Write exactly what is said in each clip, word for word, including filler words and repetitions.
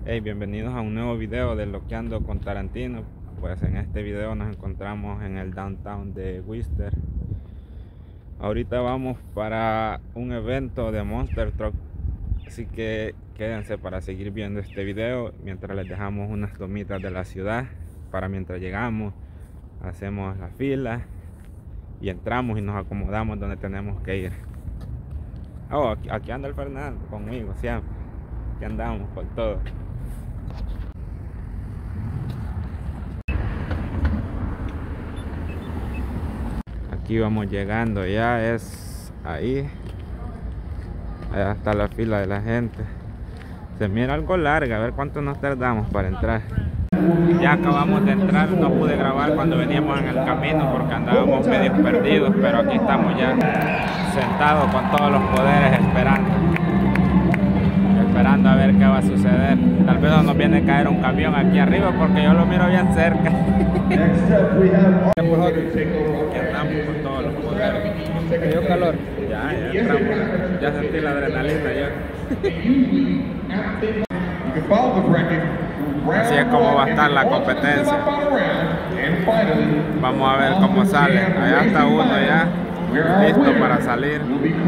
Hey, bienvenidos a un nuevo video de Loqueando con Tarantino. Pues en este video nos encontramos en el downtown de Worcester. Ahorita vamos para un evento de Monster Truck, así que quédense para seguir viendo este video mientras les dejamos unas tomitas de la ciudad. Para mientras llegamos, hacemos la fila y entramos y nos acomodamos donde tenemos que ir. Oh, aquí, aquí anda el Fernando conmigo siempre. Aquí andamos por todo. Aquí vamos llegando, ya es ahí. Allá está la fila de la gente. Se mira algo larga, a ver cuánto nos tardamos para entrar. Ya acabamos de entrar, no pude grabar cuando veníamos en el camino porque andábamos medio perdidos, pero aquí estamos ya sentados con todos los poderes esperando. Esperando a ver qué va a suceder. Tal vez no nos viene a caer un camión aquí arriba porque yo lo miro bien cerca. Aquí andamos con todos los poderes. ¿Se cayó calor? Ya, ya entramos. Ya sentí la adrenalina ya. Así es como va a estar la competencia. Vamos a ver cómo sale. Allá está uno ya, listo para salir.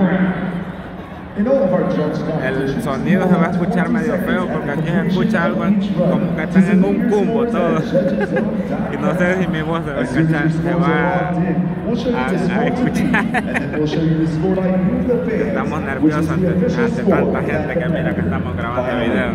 El sonido se va a escuchar medio feo porque aquí se escucha algo como que están en un cumbo todos. Y no sé si mi voz se va a escuchar, se va a, a escuchar. Estamos nerviosos ante, ante tanta gente que mira que estamos grabando el video.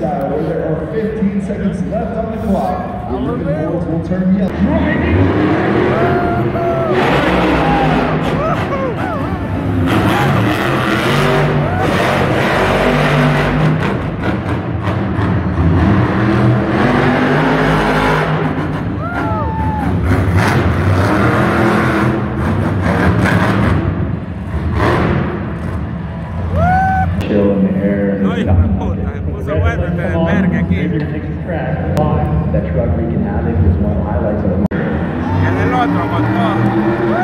No, hijo de puta, se puso bueno este desvergue aquí. En el otro con todo.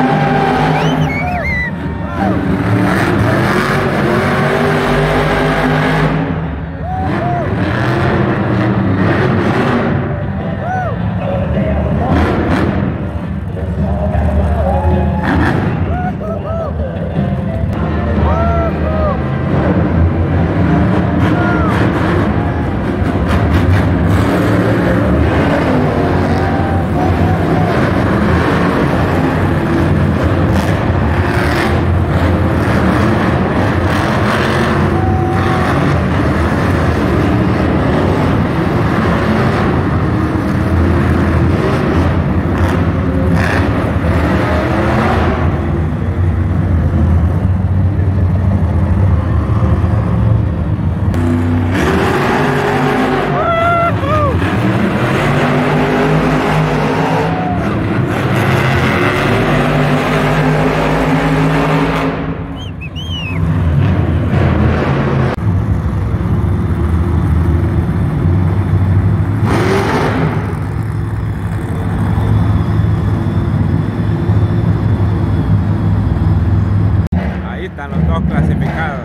Están los dos clasificados.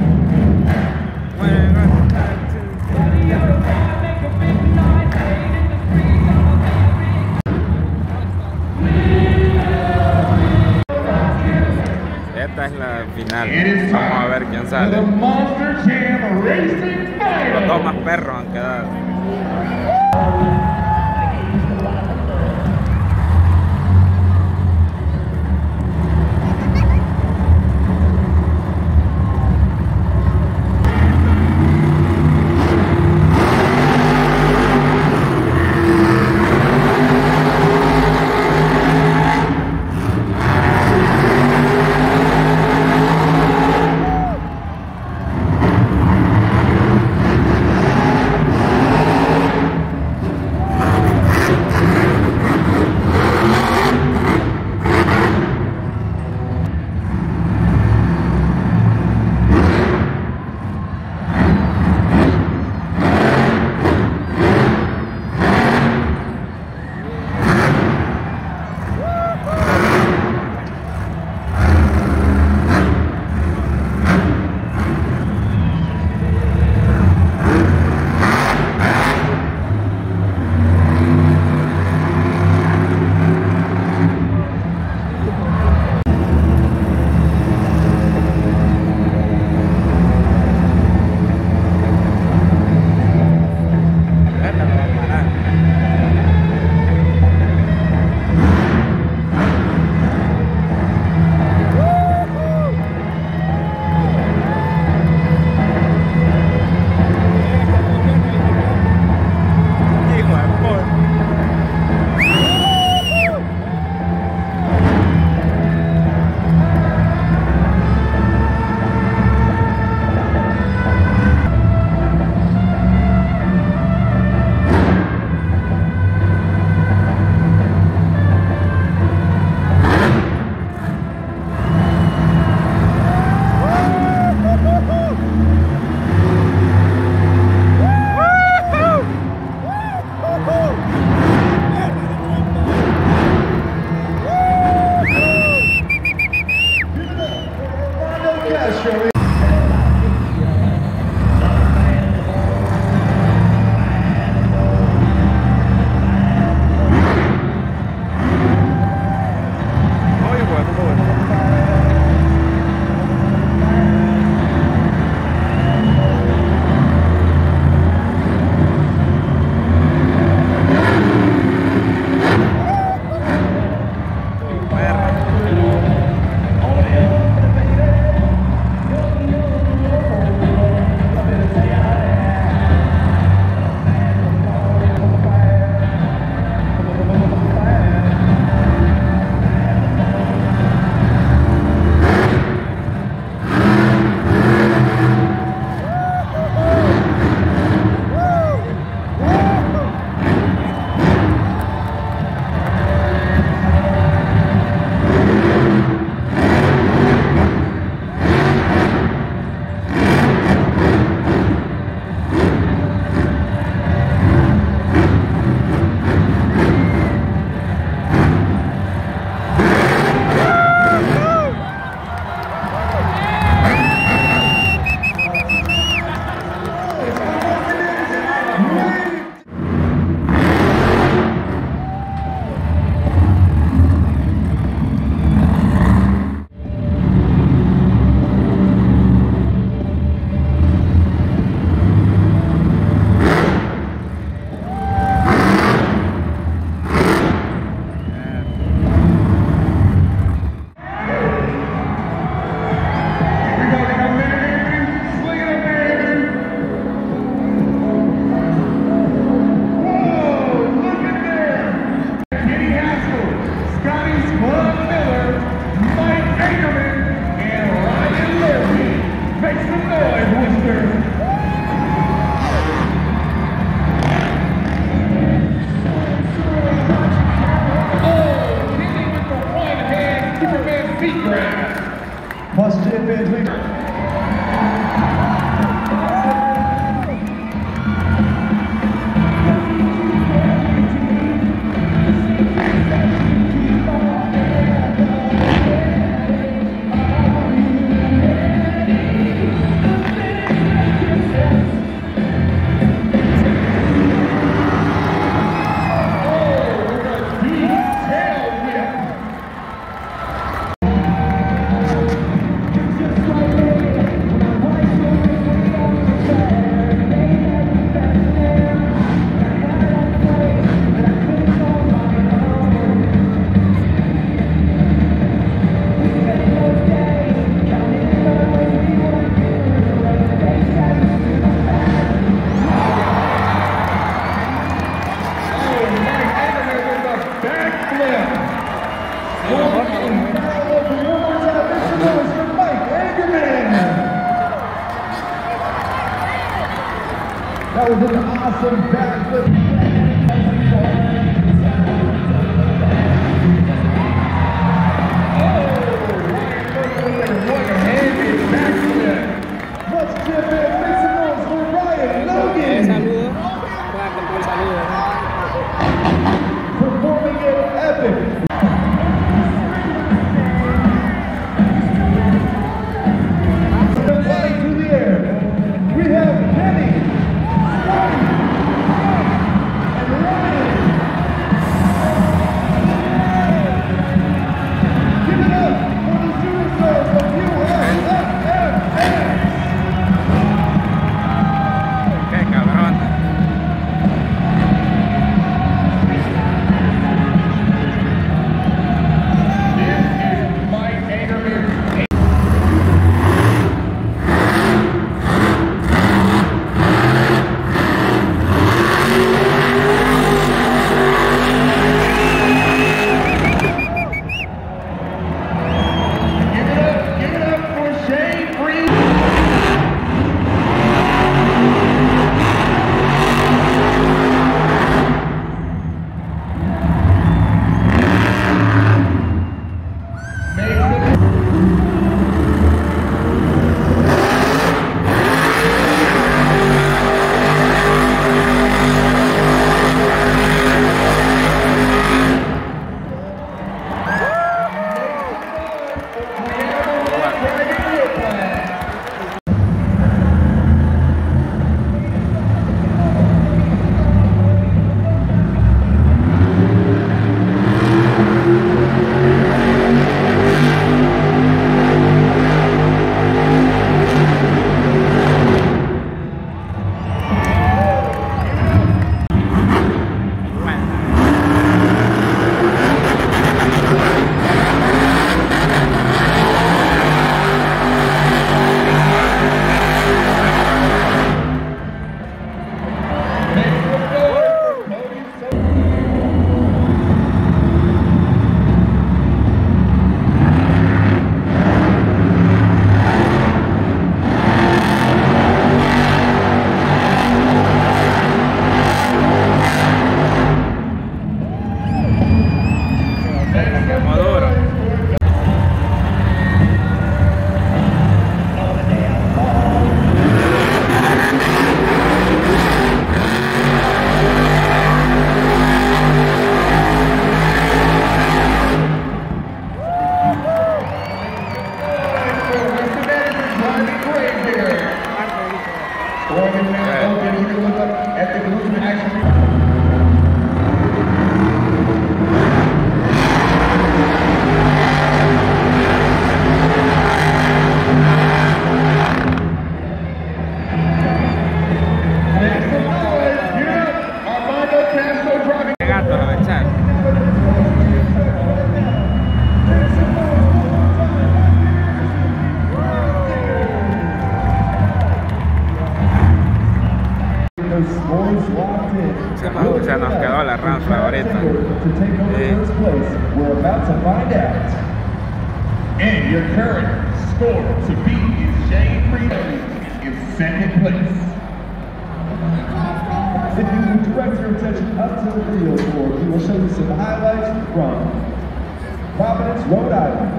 Esta es la final. Vamos a ver quién sale. Los dos más perros han quedado. Yeah, Shirley. Plus Jim Van Vliet. That was an awesome backflip. Let's give it a big applause for Ryan Logan. Performing it epic. To the air, we have Kenny. And Oregon now open. You can look up at the Collusion Action. Se nos, se nos quedó la rampa ahorita. Sí. We're about to find out. And your current score to beat is Shane Freeman in second place. If you would direct your attention up to the video board, we will show you some highlights from Providence, Rhode Island.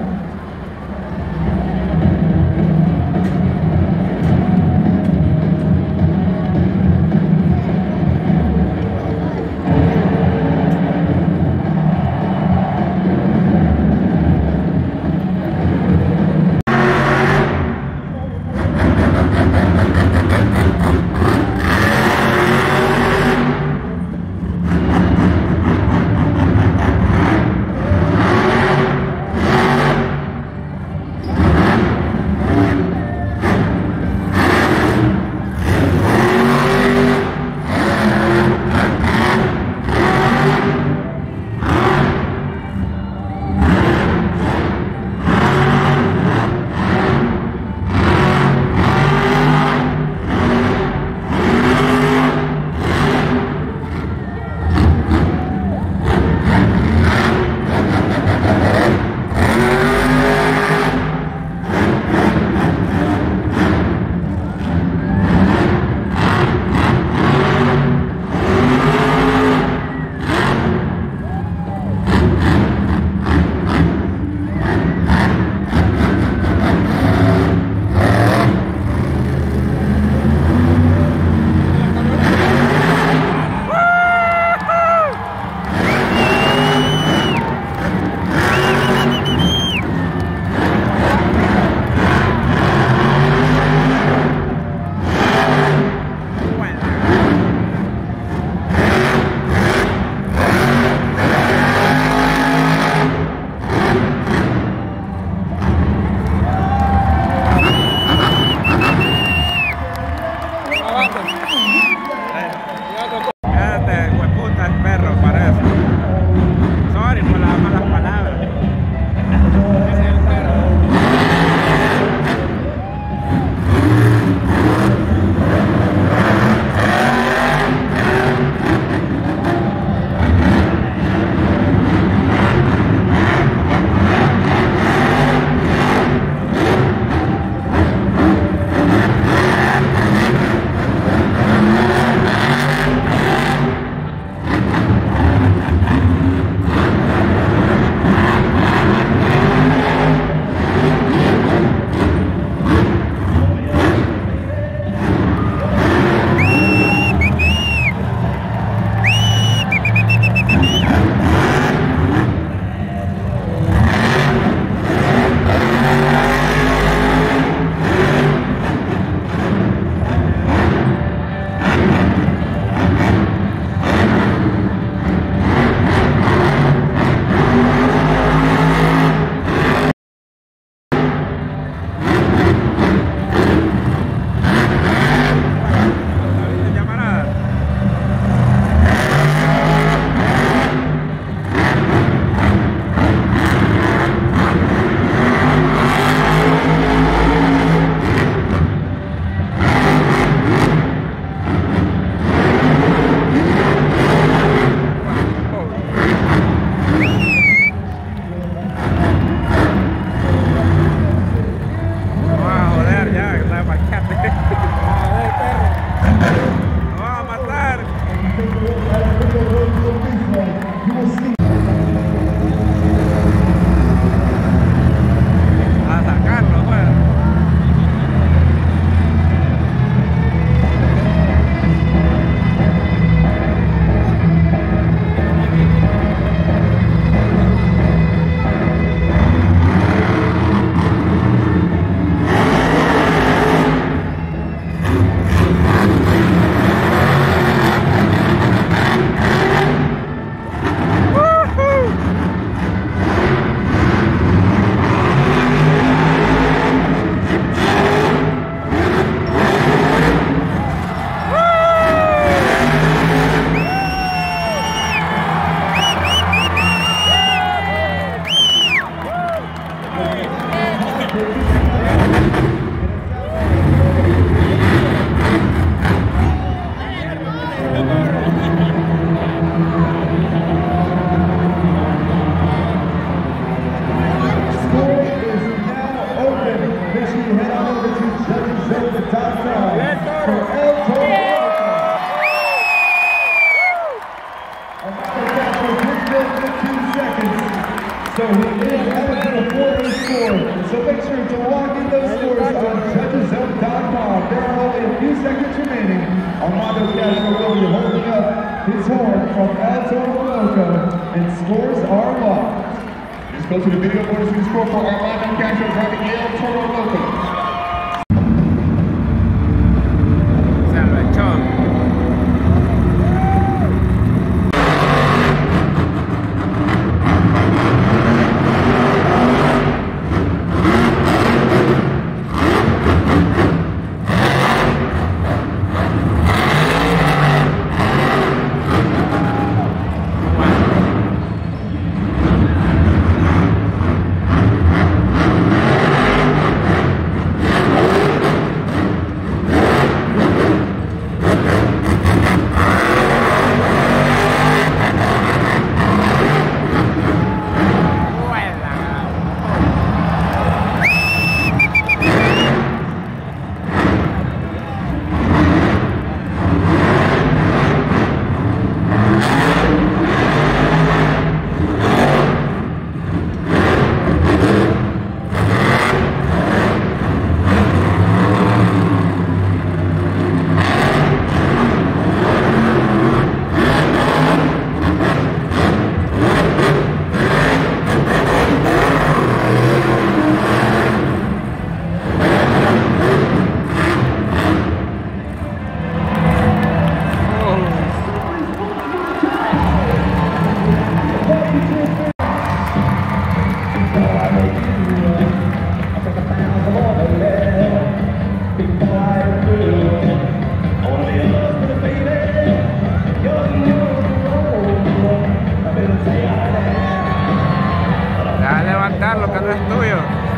over to Judges Zone the top side for El Toro Loco. Another catch for Brisbane fifteen seconds. So he is eligible for his score. So make sure to log in those scores on Judges Zone dot com. There are only a few seconds remaining. Armando Castro will be holding up his horn from El Toro Loco, and scores are locked. Let's go to the video board to see the score for Armando Castro driving El Toro Loco. Lo que no es tuyo.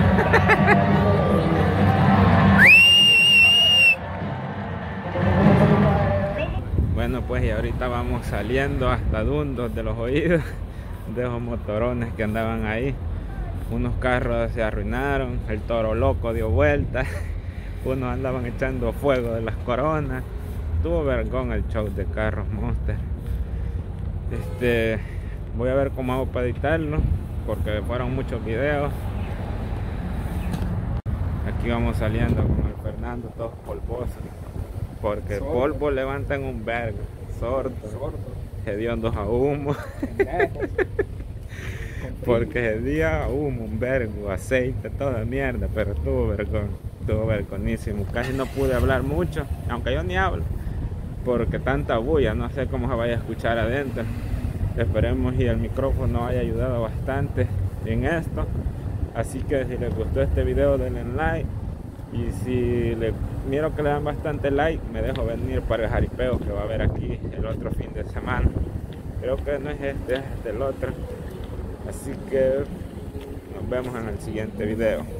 Bueno, pues y ahorita vamos saliendo hasta Dundos de los oídos de esos motorones que andaban ahí. Unos carros se arruinaron, el Toro Loco dio vuelta, unos andaban echando fuego de las coronas. Tuvo vergón el show de carros Monster. Este, voy a ver cómo hago para editarlo, porque fueron muchos videos. Aquí vamos saliendo con el Fernando todos polvosos, porque sordo. Polvo levantan un vergo, sordo, hediondos a humo, porque hedía humo, un vergo, aceite, toda mierda, pero tuvo vergón, tuvo vergonísimo. Casi no pude hablar mucho, aunque yo ni hablo, porque tanta bulla, no sé cómo se vaya a escuchar adentro. Esperemos y el micrófono haya ayudado bastante en esto. Así que si les gustó este video, denle like. Y si le, miro que le dan bastante like, me dejo venir para el jaripeo que va a haber aquí el otro fin de semana. Creo que no es este, es el otro. Así que nos vemos en el siguiente video.